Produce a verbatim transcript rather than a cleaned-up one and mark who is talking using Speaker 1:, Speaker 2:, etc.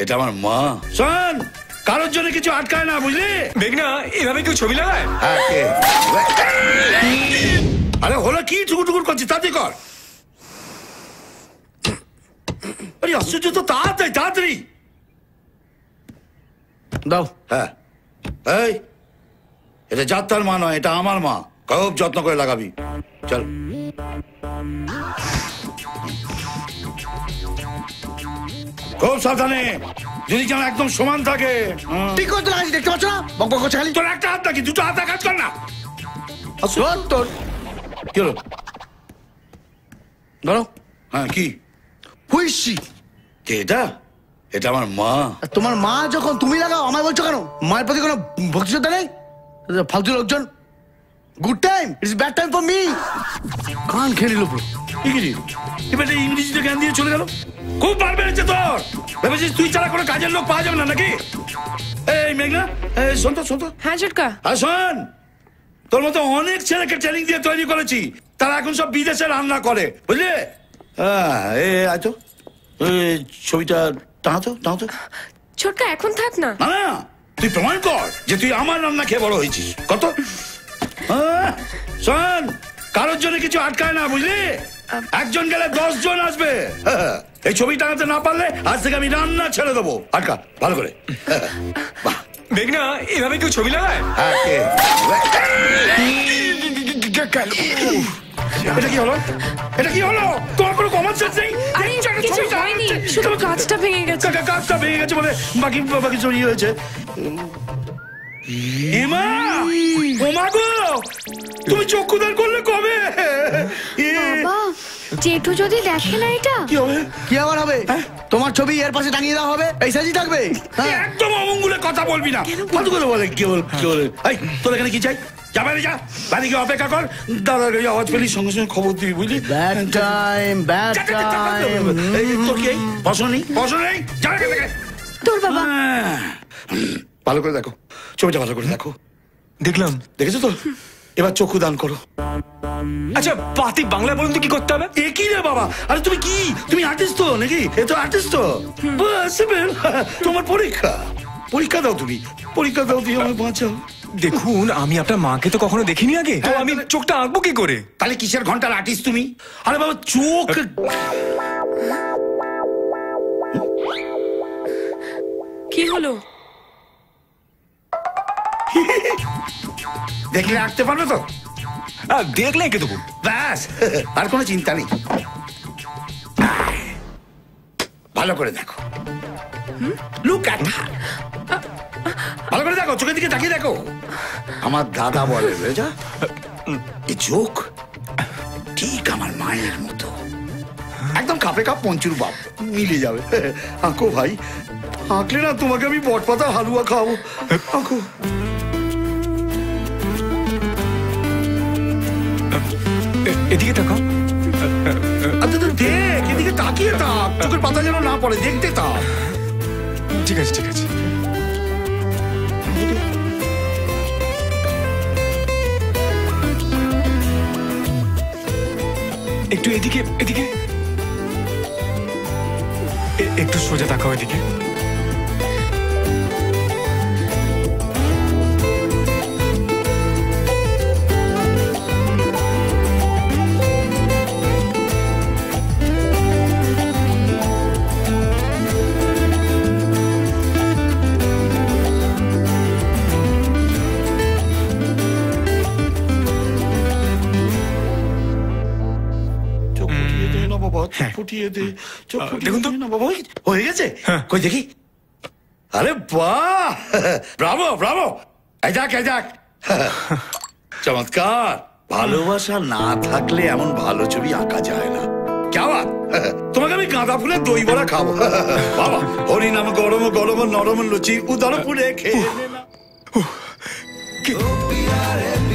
Speaker 1: এটা আমার মা। শোন, কারোর জন্য কিছু আটকায় না, বুঝলি?
Speaker 2: দেখ না, এভাবে কেউ ছবি লাগায়?
Speaker 1: আরে হলো কি টুকুর টুকুর করছিস? তাড়াতাড়ি কর। আরে আশ্চর্য তো, তাড়াতাড়ি তাড়াতাড়ি
Speaker 3: দাও।
Speaker 1: হ্যাঁ, এই এটা যাত্রার মা নয়, এটা আমার মা। খুব যত্ন করে লাগাবি। চল। খুব সাবধানে, যদি যেন একদম সমান থাকে।
Speaker 3: ঠিক করে তো লাগাচ্ছি, দেখতে পাচ্ছ না? বক বক করছে খালি।
Speaker 1: তোর একটা হাত নাকি দুটো হাতে কাজ কর না।
Speaker 3: তোর
Speaker 1: কি হলো?
Speaker 3: ধরো।
Speaker 1: হ্যাঁ, কি
Speaker 3: হুইসি?
Speaker 1: কে এটা? এটা আমার মা।
Speaker 3: তোমার মা যখন তুমি লাগাও, আমায় বলছো কেন? মায়ের প্রতি কোনো ভক্তি শ্রদ্ধা নেই? ফালতু লোকজন। Good time, it's bad time for me. কান খেয়ে নিল পুরো।
Speaker 1: এবার ইংরেজিতে জ্ঞান দিয়ে চলে গেল। খুব বার বেড়েছে তোর। ভেবেছিস তুই ছাড়া কোনো কাজের লোক পাওয়া যাবে না নাকি? এই মেঘনা, এই শোন তো, শোন তো।
Speaker 4: হ্যাঁ ছোটকা।
Speaker 1: আর শোন, তোর মতো অনেক ছেলেকে ট্রেনিং দিয়ে তৈরি করেছি, তারা এখন সব বিদেশে রান্না করে, বুঝলি? হ্যাঁ, এই আয় তো, ছবিটা টানাতো টানাতো।
Speaker 4: ছোটকা এখন থাক না।
Speaker 1: না না, তুই প্রমাণ কর যে তুই আমার রান্না খেয়ে বড় হয়েছিস। কত? শোন, কারোর জন্য কিছু আটকায় না, বুঝলি? একজন গেলে দশ জন আসবে। এই ছবি টানাতে না পারলে আজ থেকে আমি রান্না ছেড়ে দেবো। আটকা ভালো করে।
Speaker 2: দেখ না, এভাবে কেউ ছবি লাগায়?
Speaker 1: এটা কি হলো? এটা কি হলো? তোমার কোনো কমন সেন্স নেই?
Speaker 4: কিছু হয়নি, শুধু কাঁচটা ভেঙে গেছে।
Speaker 1: কাঁচটা ভেঙে গেছে বলে বাকি বাকি ছবি হয়েছে। এমা, ওমা গো, তুমি চক্ষুদান করলে কবে?
Speaker 5: বাবা, জেঠু যদি দেখে না এটা
Speaker 1: কি হবে?
Speaker 3: কি আবার হবে? তোমার ছবি এর পাশে টাঙিয়ে দেওয়া হবে, এই সাজি থাকবে।
Speaker 1: একদম অমঙ্গলে কথা বলবি না। ফালতু করে বলে কি বল কি বলে? এই তোর এখানে কি চাই? যা বাইরে যা, বাইরে গিয়ে অপেক্ষা কর। দাদার কাছে আওয়াজ পেলি সঙ্গে সঙ্গে খবর দিবি, বুঝলি?
Speaker 3: Bad time, bad time.
Speaker 1: এই তোর কি পছন্দ নেই? পছন্দ নেই? যা এখান থেকে।
Speaker 5: তোর বাবা
Speaker 1: ভালো করে দেখো ছবিটা, ভালো করে দেখো।
Speaker 2: দেখলাম।
Speaker 1: দেখেছো তো? এবার চক্ষু দান করো।
Speaker 2: আচ্ছা পাতি বাংলা বলুন তো কি করতে হবে?
Speaker 1: এ কি রে বাবা? আরে তুমি কি, তুমি আর্টিস্ট তো নাকি? এ তো আর্টিস্ট তো। তোমার পরীক্ষা পরীক্ষা দাও, তুমি পরীক্ষা দাও, দিয়ে আমায় বাঁচাও।
Speaker 2: দেখুন, আমি আপনার মাকে তো কখনো দেখিনি আগে, তো আমি চোখটা আঁকবো কি করে?
Speaker 1: তাহলে কিসের ঘন্টার আর্টিস্ট তুমি? আরে বাবা চোখ।
Speaker 4: কি হলো?
Speaker 1: দেখলে আঁকতে পারবে তো?
Speaker 2: দেখলে এঁকে দেবো,
Speaker 1: ব্যাস, আর কোনো চিন্তা নেই। ভালো করে দেখো, লুক অ্যাট হার। ভালো করে দেখো, চোখের দিকে তাকিয়ে দেখো। আমার দাদা বলে বুঝা, এই চোখ ঠিক আমার মায়ের মতো, একদম কাপে কাপ পঞ্চুর বাপ, মিলে যাবে। আঁকো ভাই, আঁকলে না তোমাকে আমি বটপাতা হালুয়া খাওয়াবো। আঁকো।
Speaker 2: এদিকে তাকাও।
Speaker 1: আচ্ছা দেখ, এদিকে তাকিয়ে থাক, চোখের পাতা যেন না পড়ে, দেখতে থাক।
Speaker 2: ঠিক আছে ঠিক আছে। একটু এদিকে এদিকে, একটু সোজা তাকাও এদিকে।
Speaker 1: দেখুন তো বাবা, হয়ে গেছে। কই দেখি। আরে বাহ, ব্রাভো ব্রাভো। এই যাক এই যাক, চমৎকার। ভালোবাসা না থাকলে এমন ভালো ছবি আঁকা যায় না। কেমন? তোমাকে আমি গাঁদা ফুলের দই বড়া খাবো বাবা। হরি নাম গরম গরম নরম লুচি উদর পুরে খেয়ে